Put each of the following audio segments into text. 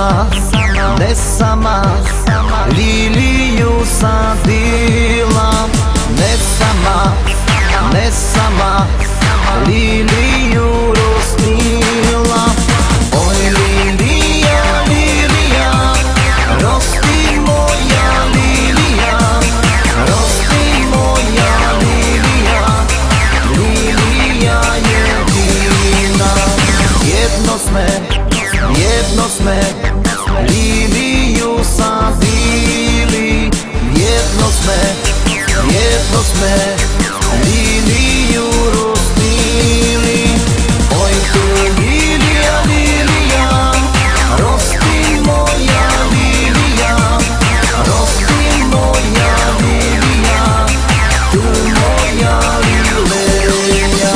dnes sama líliu sadila. Dnes sama líliu rozstýla. Oj lília, lília, rostí moja lília, rostí moja lília, lília jediná. Jedno sme líliu sadili, jedno sme líliu rozstýli. Oj tu lília, lília, rostí moja lília, rostí moja lília, tu moja lília.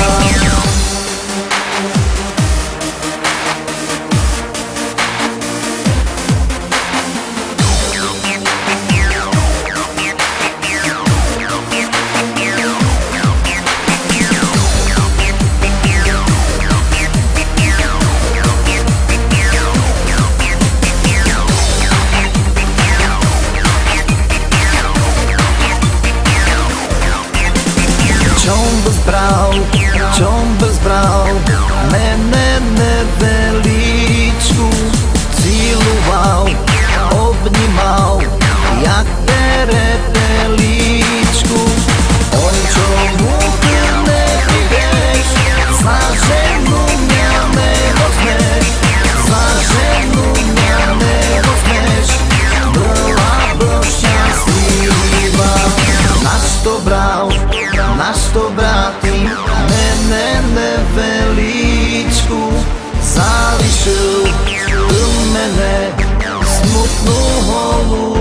Čom by zbral mene neveličku, ciloval, obnímal jak perepeličku. Oj, čomu ty neprídeš, za ženu mňa nevezmeš, za ženu mňa nevezmeš, bola by šťastlivá. Náš to bratý mene neveličku, zališil u mene smutnú hlavu.